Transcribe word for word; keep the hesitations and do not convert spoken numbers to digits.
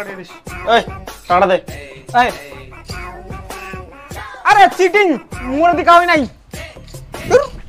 টাকা দিয়ে দিস। এই টাকাটা দে। এই আরে চিটিং মোর দিকে কাউই নাই।